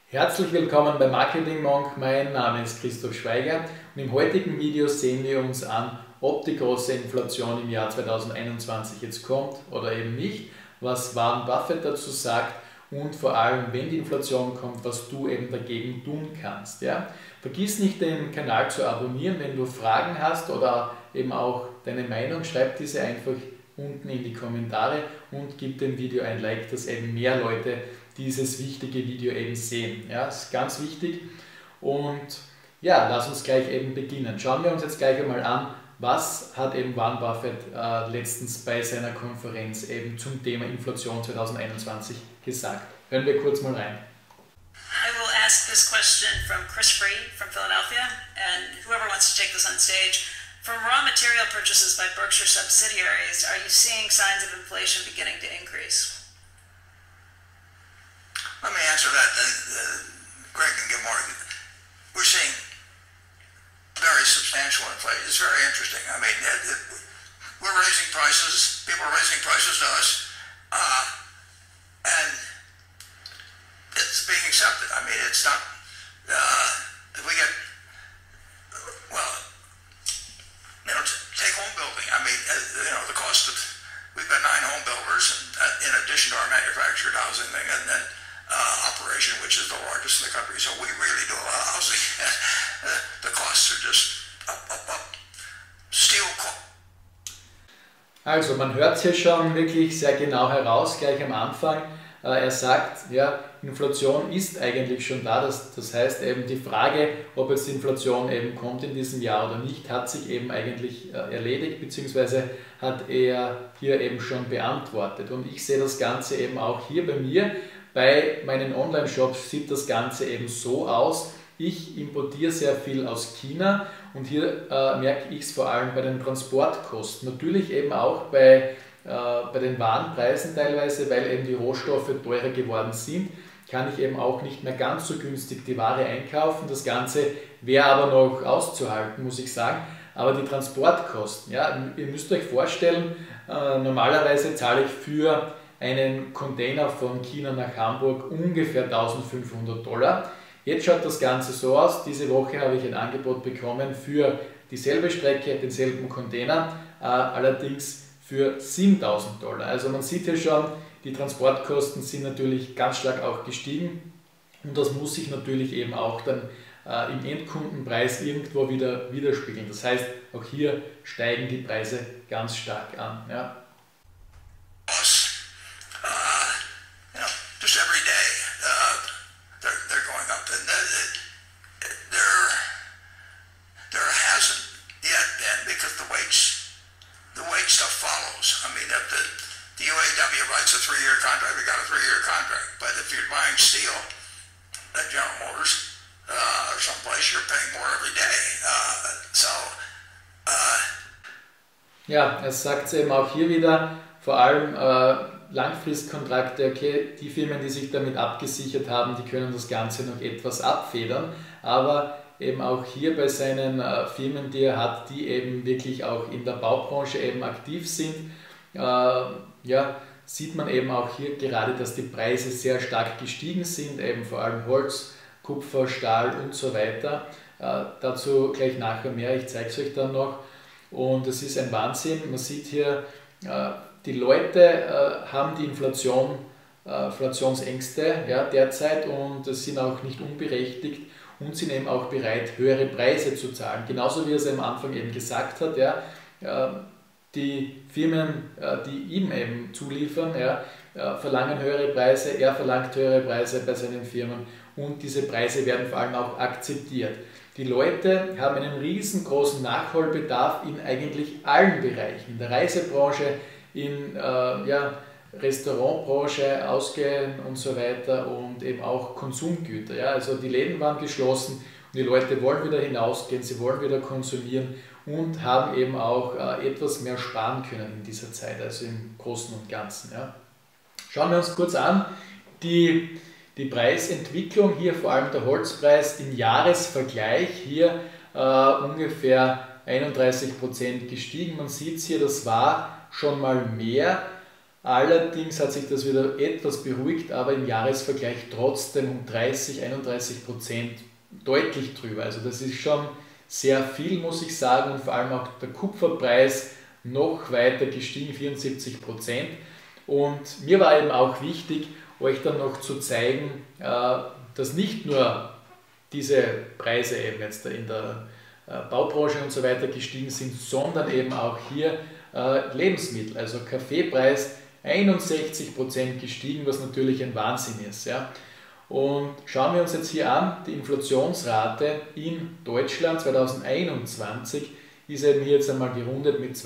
Herzlich willkommen bei Marketing Monk, mein Name ist Christoph Schweiger und im heutigen Video sehen wir uns an, ob die große Inflation im Jahr 2021 jetzt kommt oder eben nicht, was Warren Buffett dazu sagt und vor allem, wenn die Inflation kommt, was du eben dagegen tun kannst. Ja? Vergiss nicht, den Kanal zu abonnieren, wenn du Fragen hast oder eben auch deine Meinung, schreib diese einfach unten in die Kommentare und gib dem Video ein Like, dass eben mehr Leute dieses wichtige Video eben sehen. Ja, das ist ganz wichtig. Und ja, lass uns gleich eben beginnen. Schauen wir uns jetzt gleich einmal an, was hat eben Warren Buffett letztens bei seiner Konferenz eben zum Thema Inflation 2021 gesagt. Hören wir kurz mal rein. I will ask this question from Chris Free from Philadelphia, and whoever wants to take this on stage. From raw material purchases by Berkshire subsidiaries, are you seeing signs of inflation beginning to increase? Let me answer that. Greg can give more. We're seeing very substantial inflation. It's very interesting. I mean, we're raising prices. People are raising prices to us, and it's being accepted. I mean, it's not. If we get, well, take home building. I mean, the cost of, we've got 9 home builders, and in addition to our manufactured housing thing, and then operation, which is the largest in the country. So we really do a lot of housing. The costs are just up. Steel cost. Also man hört es hier schon wirklich sehr genau heraus, gleich am Anfang. Er sagt, ja, Inflation ist eigentlich schon da. Das heißt eben die Frage, ob jetzt Inflation eben kommt in diesem Jahr oder nicht, hat sich eben eigentlich erledigt, beziehungsweise hat er hier eben schon beantwortet. Und ich sehe das Ganze eben auch hier bei mir. Bei meinen Online-Shops sieht das Ganze eben so aus. Ich importiere sehr viel aus China und hier merke ich es vor allem bei den Transportkosten. Natürlich eben auch bei den Warenpreisen teilweise, weil eben die Rohstoffe teurer geworden sind, kann ich eben auch nicht mehr ganz so günstig die Ware einkaufen. Das Ganze wäre aber noch auszuhalten, muss ich sagen. Aber die Transportkosten, ja, ihr müsst euch vorstellen, normalerweise zahle ich für einen Container von China nach Hamburg ungefähr $1.500. Jetzt schaut das Ganze so aus, diese Woche habe ich ein Angebot bekommen für dieselbe Strecke, denselben Container, allerdings für $7.000. Also man sieht hier schon, die Transportkosten sind natürlich ganz stark auch gestiegen und das muss sich natürlich eben auch dann im Endkundenpreis irgendwo wieder widerspiegeln. Das heißt, auch hier steigen die Preise ganz stark an. Ja. Ja, er sagt es eben auch hier wieder, vor allem Langfristkontrakte, okay, die Firmen, die sich damit abgesichert haben, die können das Ganze noch etwas abfedern, aber eben auch hier bei seinen Firmen, die er hat, die eben wirklich auch in der Baubranche eben aktiv sind, ja, sieht man eben auch hier gerade, dass die Preise sehr stark gestiegen sind, eben vor allem Holz, Kupfer, Stahl und so weiter. Dazu gleich nachher mehr, ich zeige es euch dann noch. Und es ist ein Wahnsinn, man sieht hier, die Leute haben die Inflationsängste, ja, derzeit und sind auch nicht unberechtigt und sind eben auch bereit, höhere Preise zu zahlen. Genauso wie er es am Anfang eben gesagt hat, ja, die Firmen, die ihm eben zuliefern, ja, verlangen höhere Preise, er verlangt höhere Preise bei seinen Firmen und diese Preise werden vor allem auch akzeptiert. Die Leute haben einen riesengroßen Nachholbedarf in eigentlich allen Bereichen, in der Reisebranche, in Restaurantbranche, Ausgehen und so weiter und eben auch Konsumgüter. Ja? Also die Läden waren geschlossen und die Leute wollen wieder hinausgehen, sie wollen wieder konsumieren und haben eben auch etwas mehr sparen können in dieser Zeit, also im Großen und Ganzen. Ja? Schauen wir uns kurz an, die Preisentwicklung hier, vor allem der Holzpreis im Jahresvergleich, hier ungefähr 31% gestiegen. Man sieht es hier, das war schon mal mehr Allerdings hat sich das wieder etwas beruhigt, aber im Jahresvergleich trotzdem um 30–31% deutlich drüber. Also das ist schon sehr viel, muss ich sagen, und vor allem auch der Kupferpreis noch weiter gestiegen, 74%. Und mir war eben auch wichtig, euch dann noch zu zeigen, dass nicht nur diese Preise eben jetzt in der Baubranche und so weiter gestiegen sind, sondern eben auch hier Lebensmittel, also Kaffeepreis 61% gestiegen, was natürlich ein Wahnsinn ist. Ja. Und schauen wir uns jetzt hier an, die Inflationsrate in Deutschland 2021 ist eben hier jetzt einmal gerundet mit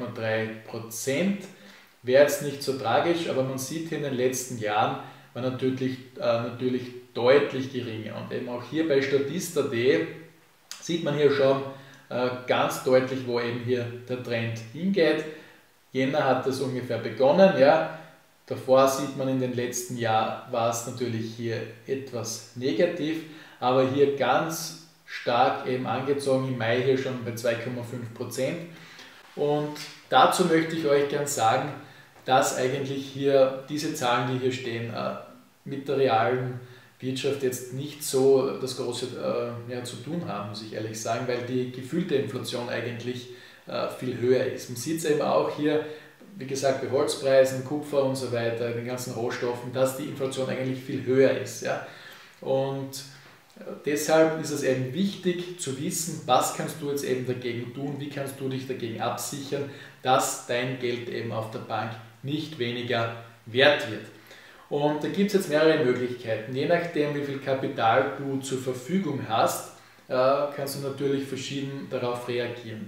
2,3%. Wäre jetzt nicht so tragisch, aber man sieht hier in den letzten Jahren war natürlich deutlich geringer. Und eben auch hier bei Statista.at sieht man hier schon ganz deutlich, wo eben hier der Trend hingeht. Jänner hat das ungefähr begonnen, ja. Davor sieht man in den letzten Jahren war es natürlich hier etwas negativ, aber hier ganz stark eben angezogen, im Mai hier schon bei 2,5%. Und dazu möchte ich euch gern sagen, dass eigentlich hier diese Zahlen, die hier stehen, mit der realen Wirtschaft jetzt nicht so das Große zu tun haben, muss ich ehrlich sagen, weil die gefühlte Inflation eigentlich viel höher ist. Man sieht es eben auch hier, wie gesagt, bei Holzpreisen, Kupfer und so weiter, den ganzen Rohstoffen, dass die Inflation eigentlich viel höher ist. Ja? Und deshalb ist es eben wichtig zu wissen, was kannst du jetzt eben dagegen tun, wie kannst du dich dagegen absichern, dass dein Geld eben auf der Bank nicht weniger wert wird. Und da gibt es jetzt mehrere Möglichkeiten. Je nachdem, wie viel Kapital du zur Verfügung hast, kannst du natürlich verschieden darauf reagieren.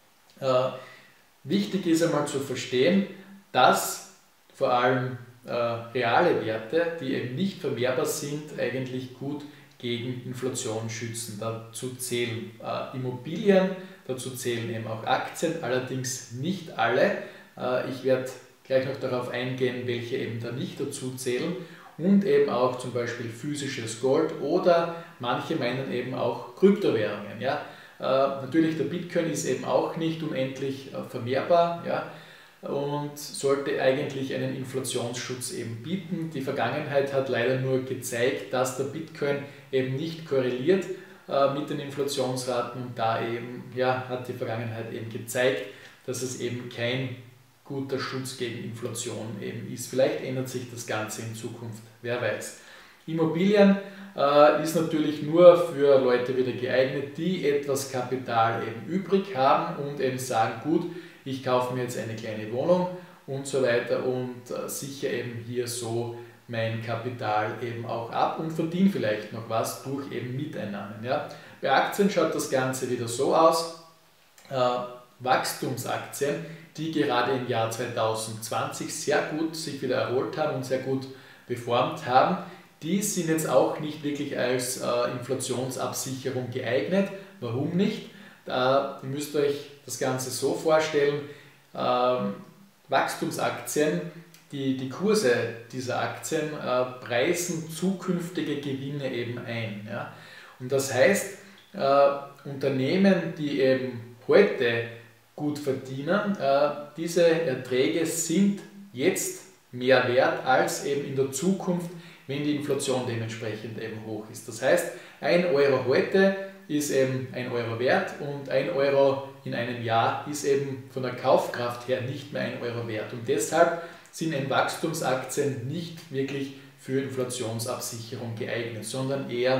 Wichtig ist einmal zu verstehen, dass vor allem reale Werte, die eben nicht vermehrbar sind, eigentlich gut gegen Inflation schützen. Dazu zählen Immobilien, dazu zählen eben auch Aktien, allerdings nicht alle. Ich werde gleich noch darauf eingehen, welche eben da nicht dazu zählen, und eben auch zum Beispiel physisches Gold oder manche meinen eben auch Kryptowährungen. Ja? Natürlich der Bitcoin ist eben auch nicht unendlich vermehrbar, ja? Und sollte eigentlich einen Inflationsschutz eben bieten. Die Vergangenheit hat leider nur gezeigt, dass der Bitcoin eben nicht korreliert mit den Inflationsraten, und da eben hat die Vergangenheit eben gezeigt, dass es eben kein guter Schutz gegen Inflation eben ist. Vielleicht ändert sich das Ganze in Zukunft, wer weiß. Immobilien ist natürlich nur für Leute wieder geeignet, die etwas Kapital eben übrig haben und eben sagen, gut, ich kaufe mir jetzt eine kleine Wohnung und so weiter und sichere eben hier so mein Kapital eben auch ab und verdiene vielleicht noch was durch eben Mieteinnahmen. Ja. Bei Aktien schaut das Ganze wieder so aus, Wachstumsaktien, die gerade im Jahr 2020 sehr gut sich wieder erholt haben und sehr gut performt haben, die sind jetzt auch nicht wirklich als Inflationsabsicherung geeignet. Warum nicht? Ihr müsst euch das Ganze so vorstellen, Wachstumsaktien, die Kurse dieser Aktien preisen zukünftige Gewinne eben ein. Ja? Und das heißt, Unternehmen, die eben heute gut verdienen, diese Erträge sind jetzt mehr wert als eben in der Zukunft, wenn die Inflation dementsprechend eben hoch ist. Das heißt, 1 Euro heute ist eben 1 Euro wert und 1 Euro in einem Jahr ist eben von der Kaufkraft her nicht mehr 1 Euro wert. Und deshalb sind eben Wachstumsaktien nicht wirklich für Inflationsabsicherung geeignet, sondern eher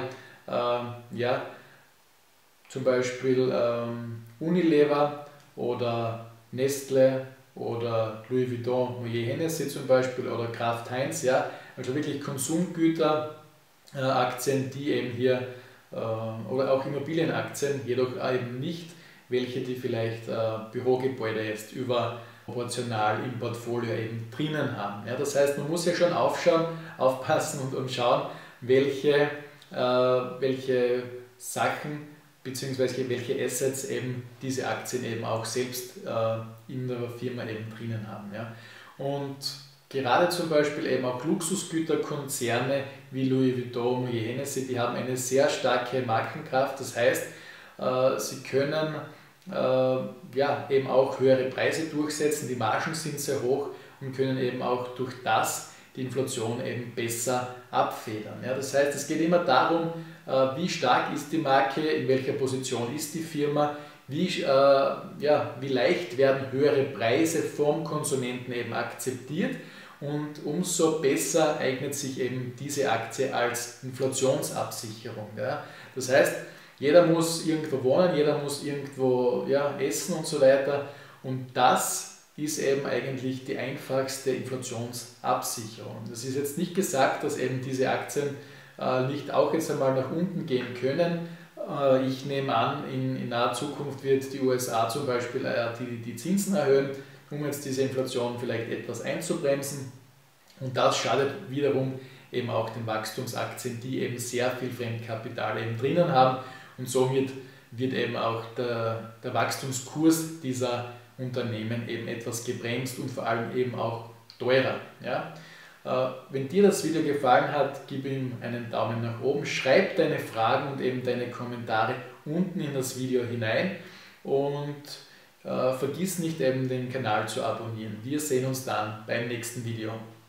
zum Beispiel Unilever oder Nestle oder Louis Vuitton, Moët Hennessy zum Beispiel oder Kraft Heinz, ja, also wirklich Konsumgüteraktien, die eben hier oder auch Immobilienaktien, jedoch eben nicht welche, die vielleicht Bürogebäude jetzt überproportional im Portfolio eben drinnen haben. Ja, das heißt, man muss ja schon aufpassen und schauen, welche Sachen bzw. welche Assets eben diese Aktien eben auch selbst in der Firma eben drinnen haben. Ja. Und gerade zum Beispiel eben auch Luxusgüterkonzerne wie Louis Vuitton, Moët Hennessy, die haben eine sehr starke Markenkraft. Das heißt, sie können eben auch höhere Preise durchsetzen, die Margen sind sehr hoch und können eben auch durch das die Inflation eben besser abfedern. Ja, das heißt, es geht immer darum, wie stark ist die Marke, in welcher Position ist die Firma, wie leicht werden höhere Preise vom Konsumenten eben akzeptiert und umso besser eignet sich eben diese Aktie als Inflationsabsicherung. Ja. Das heißt, jeder muss irgendwo wohnen, jeder muss irgendwo essen und so weiter und das ist eben eigentlich die einfachste Inflationsabsicherung. Das ist jetzt nicht gesagt, dass eben diese Aktien nicht auch jetzt einmal nach unten gehen können. Ich nehme an, in naher Zukunft wird die USA zum Beispiel die Zinsen erhöhen, um jetzt diese Inflation vielleicht etwas einzubremsen. Und das schadet wiederum eben auch den Wachstumsaktien, die eben sehr viel Fremdkapital eben drinnen haben. Und somit wird eben auch der Wachstumskurs dieser Unternehmen eben etwas gebremst und vor allem eben auch teurer. Ja? Wenn dir das Video gefallen hat, gib ihm einen Daumen nach oben, schreib deine Fragen und eben deine Kommentare unten in das Video hinein und vergiss nicht eben den Kanal zu abonnieren. Wir sehen uns dann beim nächsten Video.